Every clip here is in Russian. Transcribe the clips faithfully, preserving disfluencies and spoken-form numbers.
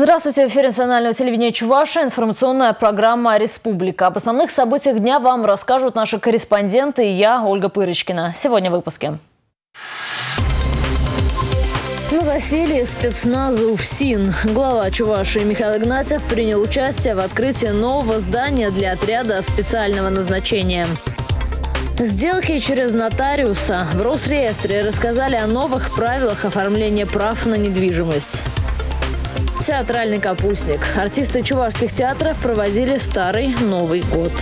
Здравствуйте, в эфире национального телевидения Чувашия, информационная программа «Республика». Об основных событиях дня вам расскажут наши корреспонденты и я, Ольга Пырочкина. Сегодня в выпуске. Новоселье спецназа УФСИН. Глава Чувашии Михаил Игнатьев принял участие в открытии нового здания для отряда специального назначения. Сделки через нотариуса. В Росреестре рассказали о новых правилах оформления прав на недвижимость. Театральный капустник. Артисты чувашских театров проводили старый Новый год.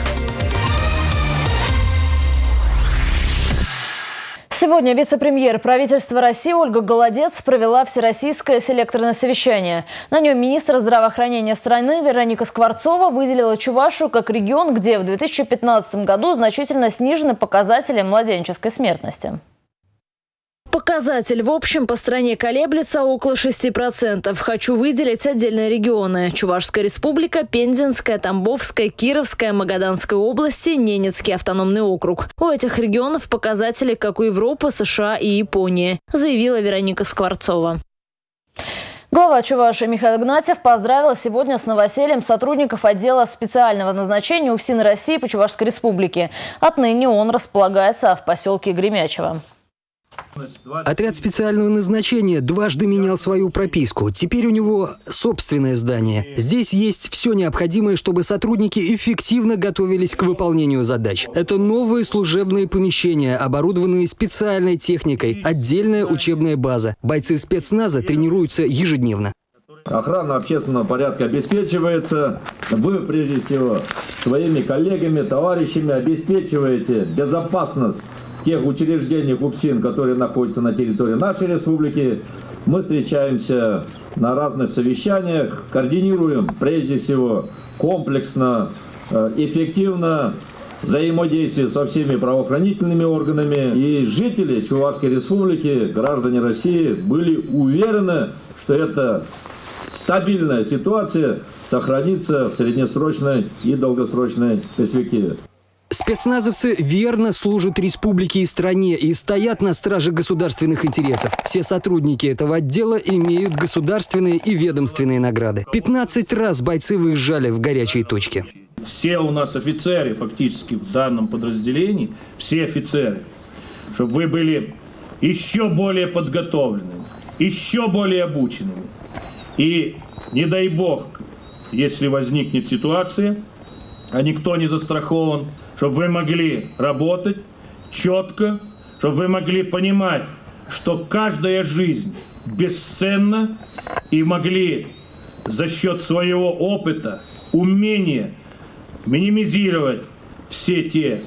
Сегодня вице-премьер правительства России Ольга Голодец провела всероссийское селекторное совещание. На нем министр здравоохранения страны Вероника Скворцова выделила Чувашию как регион, где в две тысячи пятнадцатом году значительно снижены показатели младенческой смертности. Показатель в общем по стране колеблется около шести процентов. Хочу выделить отдельные регионы. Чувашская республика, Пензенская, Тамбовская, Кировская, Магаданская области, Ненецкий автономный округ. У этих регионов показатели, как у Европы, США и Японии, заявила Вероника Скворцова. Глава Чувашии Михаил Игнатьев поздравил сегодня с новосельем сотрудников отдела специального назначения УФСИН России по Чувашской республике. Отныне он располагается в поселке Гремячево. Отряд специального назначения дважды менял свою прописку. Теперь у него собственное здание. Здесь есть все необходимое, чтобы сотрудники эффективно готовились к выполнению задач. Это новые служебные помещения, оборудованные специальной техникой, отдельная учебная база. Бойцы спецназа тренируются ежедневно. Охрана общественного порядка обеспечивается. Вы, прежде всего, своими коллегами, товарищами обеспечиваете безопасность тех учреждений УФСИН, которые находятся на территории нашей республики. Мы встречаемся на разных совещаниях, координируем прежде всего комплексно, эффективно взаимодействие со всеми правоохранительными органами. И жители Чувашской республики, граждане России были уверены, что эта стабильная ситуация сохранится в среднесрочной и долгосрочной перспективе. Спецназовцы верно служат республике и стране и стоят на страже государственных интересов. Все сотрудники этого отдела имеют государственные и ведомственные награды. пятнадцать раз бойцы выезжали в горячие точки. Все у нас офицеры фактически в данном подразделении, все офицеры, чтобы вы были еще более подготовленными, еще более обученными. И не дай бог, если возникнет ситуация, а никто не застрахован, чтобы вы могли работать четко, чтобы вы могли понимать, что каждая жизнь бесценна, и могли за счет своего опыта, умения минимизировать все те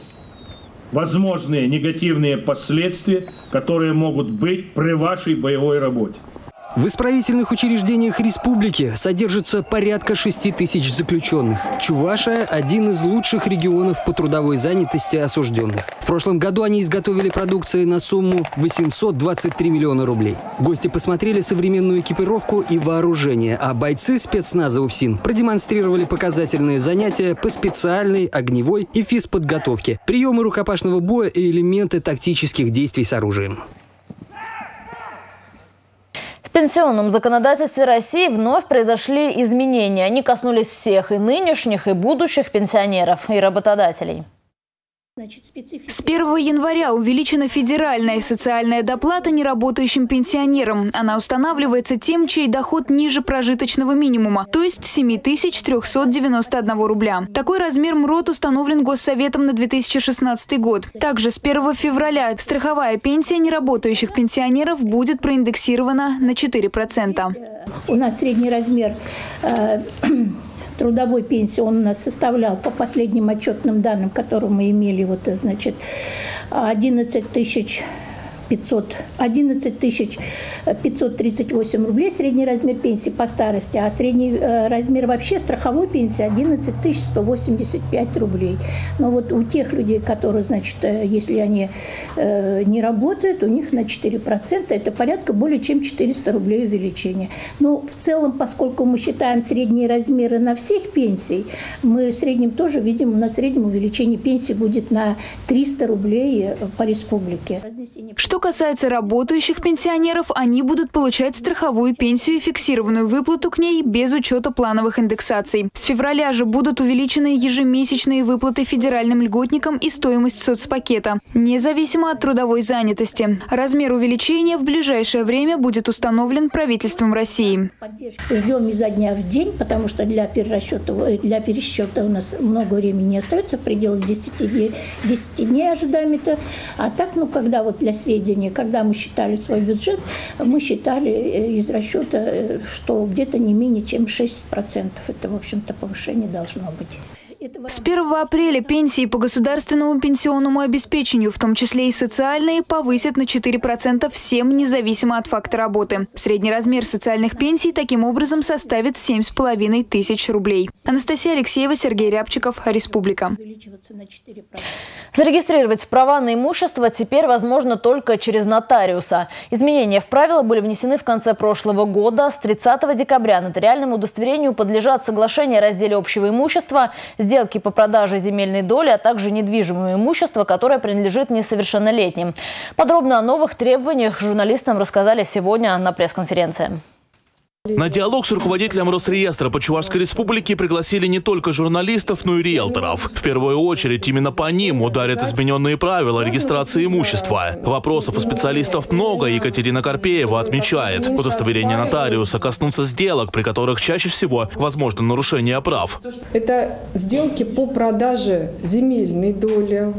возможные негативные последствия, которые могут быть при вашей боевой работе. В исправительных учреждениях республики содержится порядка шести тысяч заключенных. Чувашия – один из лучших регионов по трудовой занятости осужденных. В прошлом году они изготовили продукции на сумму восемьсот двадцать три миллиона рублей. Гости посмотрели современную экипировку и вооружение, а бойцы спецназа УФСИН продемонстрировали показательные занятия по специальной огневой и физподготовке, приемы рукопашного боя и элементы тактических действий с оружием. В пенсионном законодательстве России вновь произошли изменения. Они коснулись всех – и нынешних, и будущих пенсионеров, и работодателей. С первого января увеличена федеральная социальная доплата неработающим пенсионерам. Она устанавливается тем, чей доход ниже прожиточного минимума, то есть семи тысяч трёхсот девяноста одного рубля. Такой размер МРОТ установлен Госсоветом на две тысячи шестнадцатый год. Также с первого февраля страховая пенсия неработающих пенсионеров будет проиндексирована на четыре процента. У нас средний размер э трудовой пенсии он у нас составлял, по последним отчетным данным, которые мы имели, вот, значит, одиннадцать тысяч пятьсот, одиннадцать тысяч пятьсот тридцать восемь рублей средний размер пенсии по старости, а средний э, размер вообще страховой пенсии одиннадцать тысяч сто восемьдесят пять рублей. Но вот у тех людей, которые, значит, э, если они э, не работают, у них на четыре процента это порядка более чем четыреста рублей увеличения. Но в целом, поскольку мы считаем средние размеры на всех пенсий, мы в среднем тоже видим, на среднем увеличение пенсии будет на триста рублей по республике. Что касается работающих пенсионеров, они будут получать страховую пенсию и фиксированную выплату к ней без учета плановых индексаций. С февраля же будут увеличены ежемесячные выплаты федеральным льготникам и стоимость соцпакета, независимо от трудовой занятости. Размер увеличения в ближайшее время будет установлен правительством России. Ждем изо дня в день, потому что для перерасчета, для пересчета у нас много времени не остается, в пределах десяти дней, десяти дней ожидаем это. А так, ну, когда вот для сведения, когда мы считали свой бюджет, мы считали из расчета, что где-то не менее чем шесть процентов. Это, в общем-то, повышение должно быть. С первого апреля пенсии по государственному пенсионному обеспечению, в том числе и социальные, повысят на четыре процента всем, независимо от факта работы. Средний размер социальных пенсий таким образом составит семь с половиной тысяч рублей. Анастасия Алексеева, Сергей Рябчиков, Республика. Зарегистрировать права на имущество теперь возможно только через нотариуса. Изменения в правила были внесены в конце прошлого года. С тридцатого декабря нотариальному удостоверению подлежат соглашения о разделе общего имущества, сделки по продаже земельной доли, а также недвижимого имущества, которое принадлежит несовершеннолетним. Подробно о новых требованиях журналистам рассказали сегодня на пресс-конференции. На диалог с руководителем Росреестра по Чувашской Республике пригласили не только журналистов, но и риэлторов. В первую очередь именно по ним ударят измененные правила регистрации имущества. Вопросов у специалистов много. Екатерина Карпеева отмечает, удостоверения нотариуса коснутся сделок, при которых чаще всего возможно нарушение прав. Это сделки по продаже земельной доли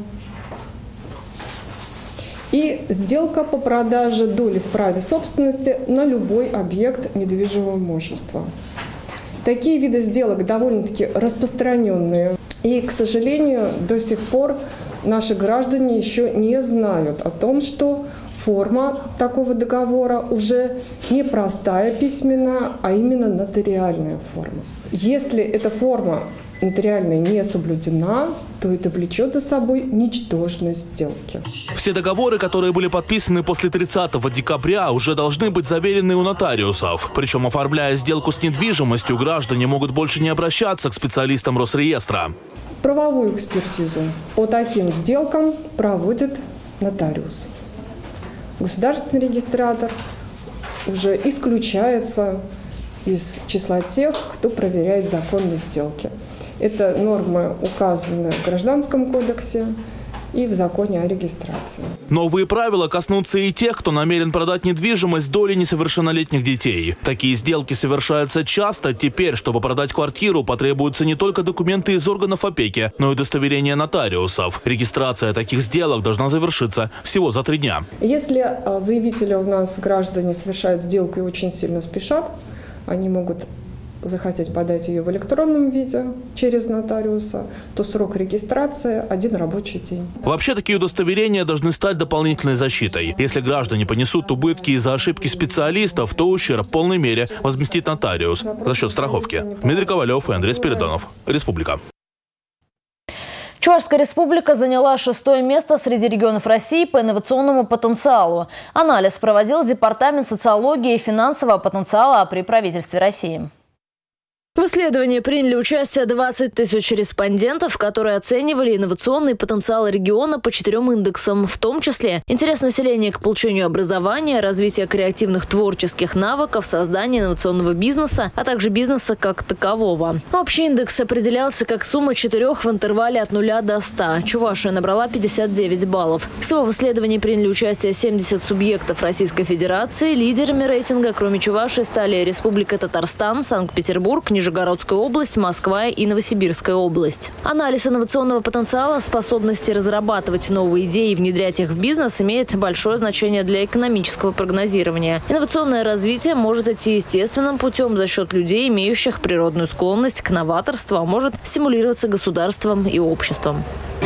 и сделка по продаже доли в праве собственности на любой объект недвижимого имущества. Такие виды сделок довольно-таки распространенные. И, к сожалению, до сих пор наши граждане еще не знают о том, что форма такого договора уже не простая письменная, а именно нотариальная форма. Если эта форма нотариальная не соблюдена, то это влечет за собой ничтожность сделки. Все договоры, которые были подписаны после тридцатого декабря, уже должны быть заверены у нотариусов. Причем, оформляя сделку с недвижимостью, граждане могут больше не обращаться к специалистам Росреестра. Правовую экспертизу по таким сделкам проводит нотариус. Государственный регистратор уже исключается из числа тех, кто проверяет законность сделки. Это нормы указаны в Гражданском кодексе и в законе о регистрации. Новые правила коснутся и тех, кто намерен продать недвижимость доли несовершеннолетних детей. Такие сделки совершаются часто. Теперь, чтобы продать квартиру, потребуются не только документы из органов опеки, но и удостоверение нотариусов. Регистрация таких сделок должна завершиться всего за три дня. Если заявители у нас, граждане, совершают сделку и очень сильно спешат, они могут захотеть подать ее в электронном виде через нотариуса, то срок регистрации – один рабочий день. Вообще, такие удостоверения должны стать дополнительной защитой. Если граждане понесут убытки из-за ошибки специалистов, то ущерб в полной мере возместит нотариус за счет страховки. Дмитрий Ковалев и Андрей Спиридонов. Республика. Чувашская республика заняла шестое место среди регионов России по инновационному потенциалу. Анализ проводил Департамент социологии и финансового потенциала при правительстве России. В исследовании приняли участие двадцать тысяч респондентов, которые оценивали инновационный потенциал региона по четырем индексам, в том числе интерес населения к получению образования, развитие креативных творческих навыков, создание инновационного бизнеса, а также бизнеса как такового. Общий индекс определялся как сумма четырех в интервале от нуля до ста. Чувашия набрала пятьдесят девять баллов. Всего в исследовании приняли участие семьдесят субъектов Российской Федерации. Лидерами рейтинга, кроме Чувашии, стали Республика Татарстан, Санкт-Петербург, Нижегородская область, Москва и Новосибирская область. Анализ инновационного потенциала, способности разрабатывать новые идеи и внедрять их в бизнес имеет большое значение для экономического прогнозирования. Инновационное развитие может идти естественным путем за счет людей, имеющих природную склонность к новаторству, а может стимулироваться государством и обществом.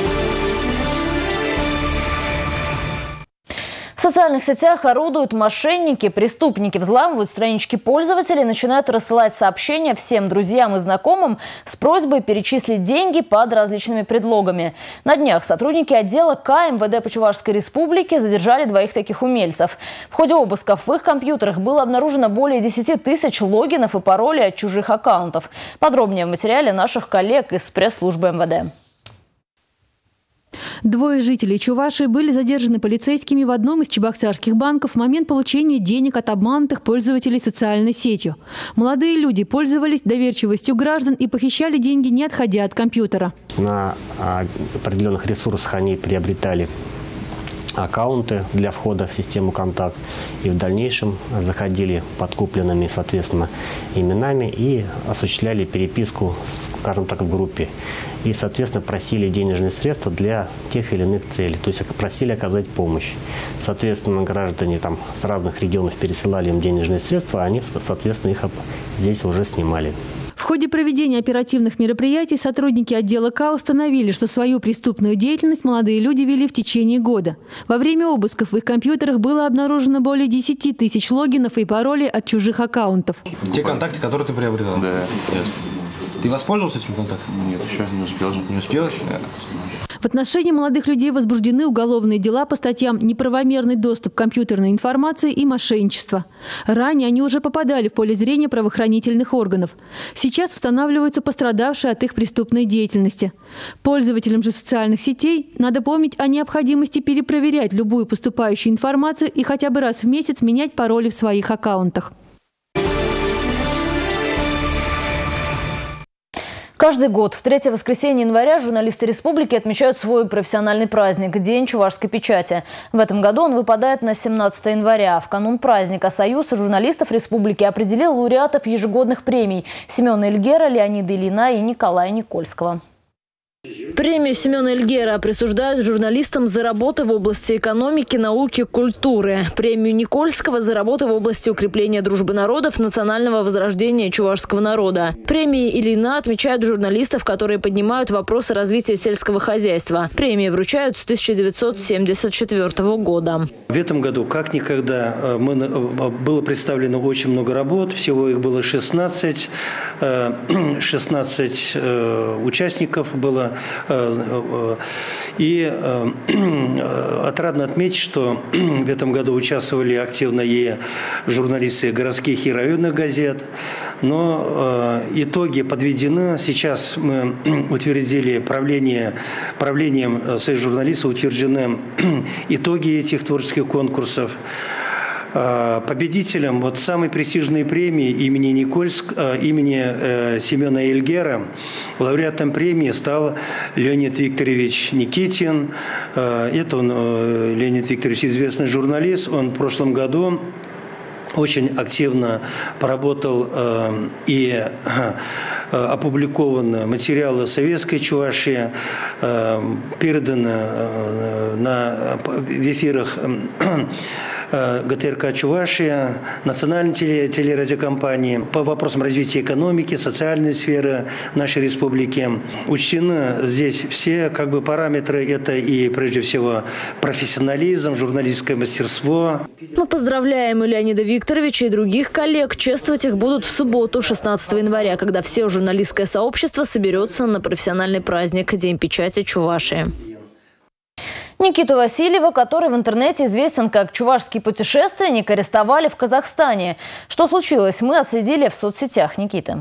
В социальных сетях орудуют мошенники, преступники взламывают странички пользователей, начинают рассылать сообщения всем друзьям и знакомым с просьбой перечислить деньги под различными предлогами. На днях сотрудники отдела К эм вэ дэ по Чувашской Республике задержали двоих таких умельцев. В ходе обысков в их компьютерах было обнаружено более десяти тысяч логинов и паролей от чужих аккаунтов. Подробнее в материале наших коллег из пресс-службы эм вэ дэ. Двое жителей Чувашии были задержаны полицейскими в одном из чебоксарских банков в момент получения денег от обманутых пользователей социальной сетью. Молодые люди пользовались доверчивостью граждан и похищали деньги, не отходя от компьютера. На определенных ресурсах они приобретали аккаунты для входа в систему «Контакт» и в дальнейшем заходили подкупленными, соответственно, именами и осуществляли переписку, скажем так, в группе. И, соответственно, просили денежные средства для тех или иных целей, то есть просили оказать помощь. Соответственно, граждане там с разных регионов пересылали им денежные средства, а они, соответственно, их здесь уже снимали. В ходе проведения оперативных мероприятий сотрудники отдела К установили, что свою преступную деятельность молодые люди вели в течение года. Во время обысков в их компьютерах было обнаружено более десяти тысяч логинов и паролей от чужих аккаунтов. Те контакты, которые ты приобретал? Да, ясно. Ты воспользовался этим контактом? Нет, еще не успел же. Не успел еще? В отношении молодых людей возбуждены уголовные дела по статьям «Неправомерный доступ к компьютерной информации» и «Мошенничество». Ранее они уже попадали в поле зрения правоохранительных органов. Сейчас устанавливаются пострадавшие от их преступной деятельности. Пользователям же социальных сетей надо помнить о необходимости перепроверять любую поступающую информацию и хотя бы раз в месяц менять пароли в своих аккаунтах. Каждый год в третье воскресенье января журналисты республики отмечают свой профессиональный праздник – День чувашской печати. В этом году он выпадает на семнадцатое января. В канун праздника Союз журналистов республики определил лауреатов ежегодных премий – Семена Эльгера, Леонида Ильина и Николая Никольского. Премию Семена Эльгера присуждают журналистам за работы в области экономики, науки, культуры. Премию Никольского за работы в области укрепления дружбы народов, национального возрождения чувашского народа. Премии Ильина отмечают журналистов, которые поднимают вопросы развития сельского хозяйства. Премии вручают с тысяча девятьсот семьдесят четвёртого года. В этом году, как никогда, мы, было представлено очень много работ. Всего их было шестнадцать. шестнадцать участников было. И отрадно отметить, что в этом году участвовали активно и журналисты городских и районных газет. Но итоги подведены. Сейчас мы утвердили правление, правлением Союза журналистов утверждены итоги этих творческих конкурсов. Победителем вот самой престижной премии имени Никольск, имени э, Семена Эльгера, лауреатом премии стал Леонид Викторович Никитин. Э, это он, э, Леонид Викторович, известный журналист. Он в прошлом году очень активно поработал э, и э, опубликованы материалы советской Чувашии, э, переданы э, на, в эфирах э, ГТРК Чувашия, национальной теле, телерадиокомпании по вопросам развития экономики, социальной сферы нашей республики. Учтены здесь все как бы параметры. Это и прежде всего профессионализм, журналистское мастерство. Мы поздравляем и Леонида Викторовича, и других коллег. Чествовать их будут в субботу, шестнадцатого января, когда все журналистское сообщество соберется на профессиональный праздник – День печати Чувашии. Никиту Васильева, который в интернете известен как чувашский путешественник, арестовали в Казахстане. Что случилось, мы отследили в соцсетях. Никита.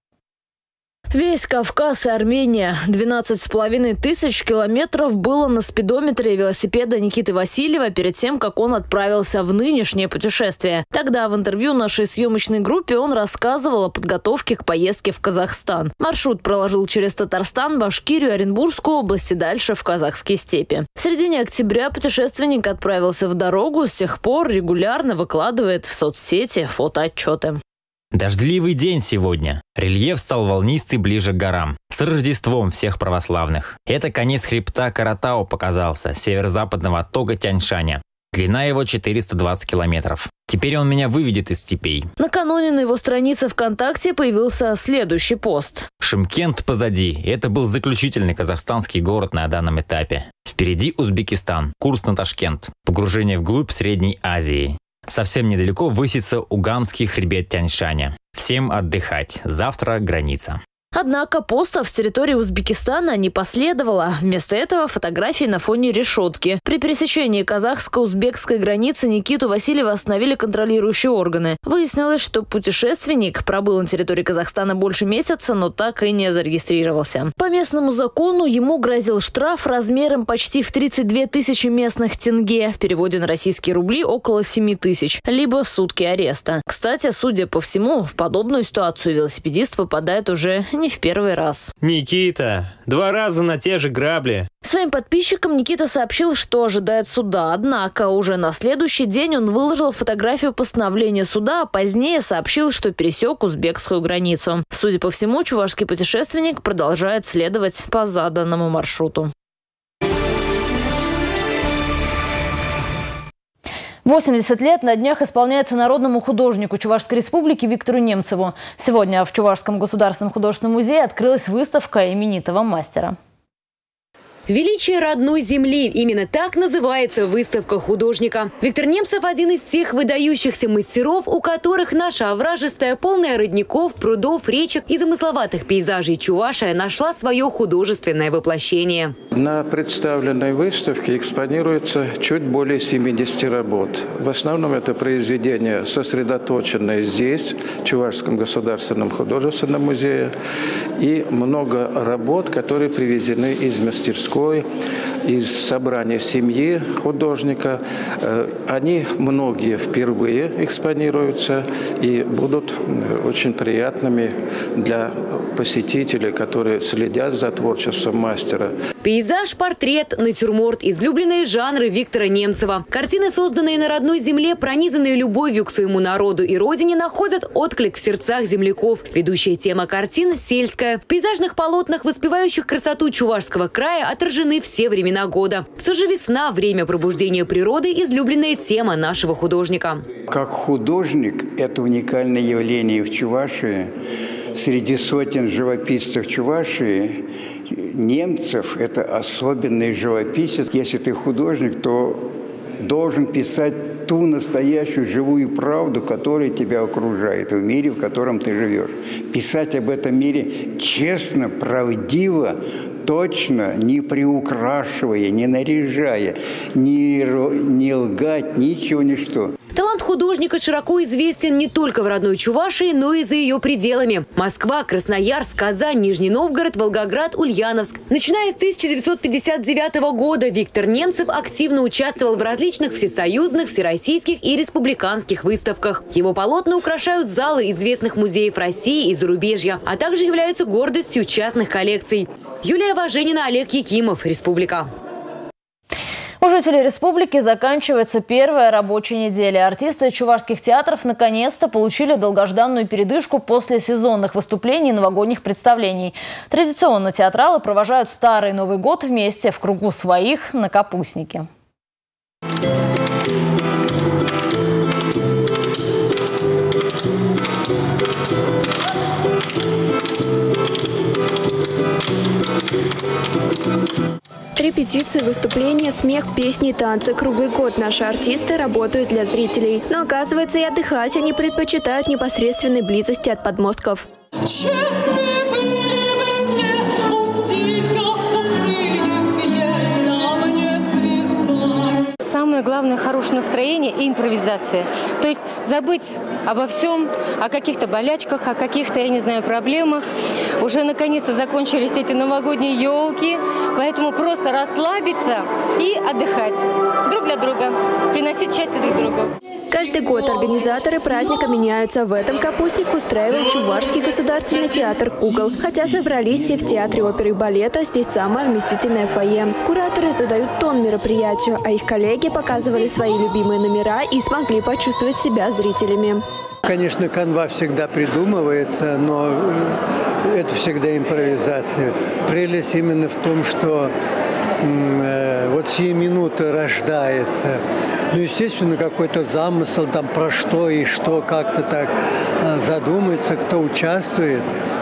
Весь Кавказ и Армения. двенадцать с половиной тысяч километров было на спидометре велосипеда Никиты Васильева перед тем, как он отправился в нынешнее путешествие. Тогда в интервью нашей съемочной группе он рассказывал о подготовке к поездке в Казахстан. Маршрут проложил через Татарстан, Башкирию, Оренбургскую область и дальше в казахские степи. В середине октября путешественник отправился в дорогу, с тех пор регулярно выкладывает в соцсети фотоотчеты. Дождливый день сегодня. Рельеф стал волнистый ближе к горам. С Рождеством всех православных. Это конец хребта Каратау показался, северо-западного оттока Тяньшаня. Длина его четыреста двадцать километров. Теперь он меня выведет из степей. Накануне на его странице ВКонтакте появился следующий пост. Шымкент позади. Это был заключительный казахстанский город на данном этапе. Впереди Узбекистан. Курс на Ташкент. Погружение вглубь Средней Азии. Совсем недалеко высится Угамский хребет Тяньшаня. Всем отдыхать. Завтра граница. Однако постов с территории Узбекистана не последовало. Вместо этого фотографии на фоне решетки. При пересечении казахско-узбекской границы Никиту Васильева остановили контролирующие органы. Выяснилось, что путешественник пробыл на территории Казахстана больше месяца, но так и не зарегистрировался. По местному закону ему грозил штраф размером почти в тридцать две тысячи местных тенге, в переводе на российские рубли около семи тысяч, либо сутки ареста. Кстати, судя по всему, в подобную ситуацию велосипедист попадает уже не в первый раз. Никита, два раза на те же грабли. Своим подписчикам Никита сообщил, что ожидает суда. Однако уже на следующий день он выложил фотографию постановления суда, а позднее сообщил, что пересек узбекскую границу. Судя по всему, чувашский путешественник продолжает следовать по заданному маршруту. восемьдесят лет на днях исполняется народному художнику Чувашской Республики Виктору Немцеву. Сегодня в Чувашском государственном художественном музее открылась выставка именитого мастера. «Величие родной земли» – именно так называется выставка художника. Виктор Немцев – один из тех выдающихся мастеров, у которых наша овражистая, полная родников, прудов, речек и замысловатых пейзажей Чувашия нашла свое художественное воплощение. На представленной выставке экспонируется чуть более семидесяти работ. В основном это произведения, сосредоточенные здесь, в Чувашском государственном художественном музее, и много работ, которые привезены из мастерской, из собрания семьи художника. Они многие впервые экспонируются и будут очень приятными для посетителей, которые следят за творчеством мастера. Пейзаж, портрет, натюрморт – излюбленные жанры Виктора Немцева. Картины, созданные на родной земле, пронизанные любовью к своему народу и родине, находят отклик в сердцах земляков. Ведущая тема картин – сельская. В пейзажных полотнах, воспевающих красоту Чувашского края, отражены все времена года. Все же весна – время пробуждения природы, излюбленная тема нашего художника. Как художник – это уникальное явление в Чувашии. Среди сотен живописцев Чувашии Немцев – это особенный живописец. Если ты художник, то должен писать ту настоящую живую правду, которая тебя окружает в мире, в котором ты живешь. Писать об этом мире честно, правдиво, точно, не приукрашивая, не наряжая, не, не лгать, ничего, ничто. Талант художника широко известен не только в родной Чувашии, но и за ее пределами. Москва, Красноярск, Казань, Нижний Новгород, Волгоград, Ульяновск. Начиная с тысяча девятьсот пятьдесят девятого года Виктор Немцев активно участвовал в различных всесоюзных, всероссийских и республиканских выставках. Его полотна украшают залы известных музеев России и зарубежья, а также являются гордостью частных коллекций. Юлия Важенина, Олег Якимов, Республика. У жителей республики заканчивается первая рабочая неделя. Артисты чувашских театров наконец-то получили долгожданную передышку после сезонных выступлений и новогодних представлений. Традиционно театралы провожают Старый Новый год вместе в кругу своих на Капустнике. Репетиции, выступления, смех, песни, танцы. Круглый год наши артисты работают для зрителей. Но оказывается, и отдыхать они предпочитают непосредственной близости от подмостков. Самое главное – хорошее настроение и импровизация. То есть забыть обо всем, о каких-то болячках, о каких-то, я не знаю, проблемах. Уже наконец-то закончились эти новогодние елки, поэтому просто расслабиться и отдыхать друг для друга, приносить счастье друг другу. Каждый год организаторы праздника меняются. В этом Капустник устраивает Чувашский государственный театр кукол. Хотя собрались все в театре оперы и балета, здесь самое вместительное фойе. Кураторы задают тон мероприятию, а их коллеги показывали свои любимые номера и смогли почувствовать себя зрителями. Конечно, канва всегда придумывается, но это всегда импровизация. Прелесть именно в том, что э, вот сие минуты рождается. Ну, естественно, какой-то замысел там про что и что, как-то так э, задумается, кто участвует.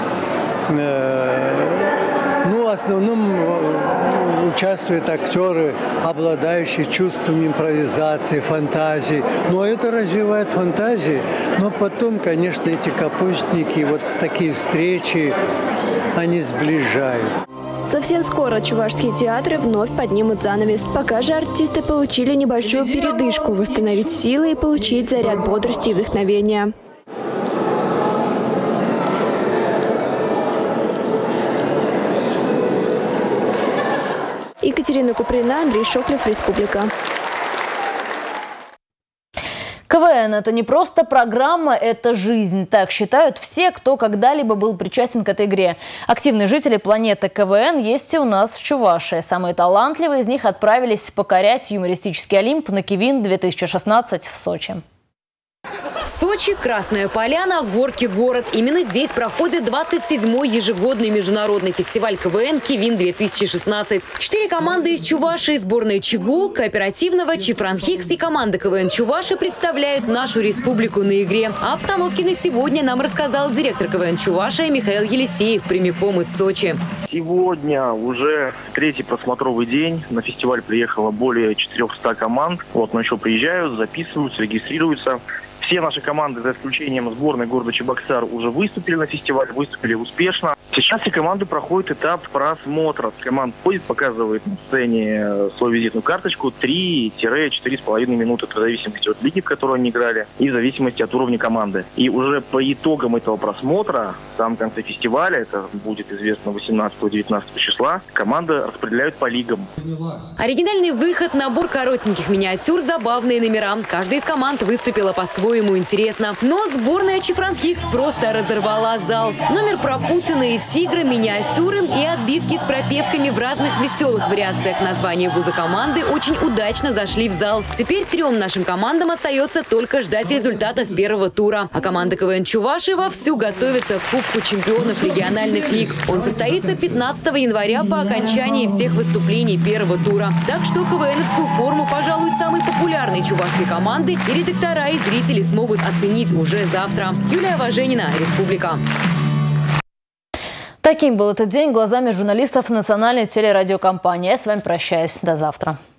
Э, ну, в основном участвуют актеры, обладающие чувством импровизации, фантазии. Но это развивает фантазии. Но потом, конечно, эти капустники, вот такие встречи, они сближают. Совсем скоро чувашские театры вновь поднимут занавес. Пока же артисты получили небольшую передышку, восстановить силы и получить заряд бодрости и вдохновения. Екатерина Куприна, Андрей Шоклев, Республика. КВН – это не просто программа, это жизнь. Так считают все, кто когда-либо был причастен к этой игре. Активные жители планеты КВН есть и у нас в Чувашии. Самые талантливые из них отправились покорять юмористический Олимп на Кивин две тысячи шестнадцать в Сочи. Сочи, Красная Поляна, Горки город. Именно здесь проходит двадцать седьмой ежегодный международный фестиваль КВН «Кивин две тысячи шестнадцать». Четыре команды из Чувашии, сборная ЧИГУ, кооперативного, Чифранхикс и команда КВН Чуваши представляют нашу республику на игре. О обстановке на сегодня нам рассказал директор КВН Чувашия Михаил Елисеев прямиком из Сочи. Сегодня уже третий просмотровый день. На фестиваль приехало более четырёхсот команд. Вот, но еще приезжают, записываются, регистрируются. Все наши команды, за исключением сборной города Чебоксар, уже выступили на фестивале, выступили успешно. Сейчас все команды проходят этап просмотра. Команда ходит, показывает на сцене свою визитную карточку три-четыре с половиной минуты, в зависимости от лиги, в которой они играли, и в зависимости от уровня команды. И уже по итогам этого просмотра, в самом конце фестиваля, это будет известно восемнадцатого-девятнадцатого числа, команды распределяют по лигам. Оригинальный выход, набор коротеньких миниатюр, забавные номера. Каждая из команд выступила по-своему интересно. Но сборная Чифранхикс просто разорвала зал. Номер про Путина и тигра, миниатюры и отбивки с пропевками в разных веселых вариациях названия вуза команды очень удачно зашли в зал. Теперь трем нашим командам остается только ждать результатов первого тура. А команда КВН Чувашии вовсю готовится к Кубку чемпионов региональных лиг. Он состоится пятнадцатого января по окончании всех выступлений первого тура. Так что КВНовскую форму, пожалуй, самой популярной чувашской команды и редактора, и зрители смогут оценить уже завтра. Юлия Важенина, Республика. Таким был этот день глазами журналистов национальной телерадиокомпании. Я с вами прощаюсь. До завтра.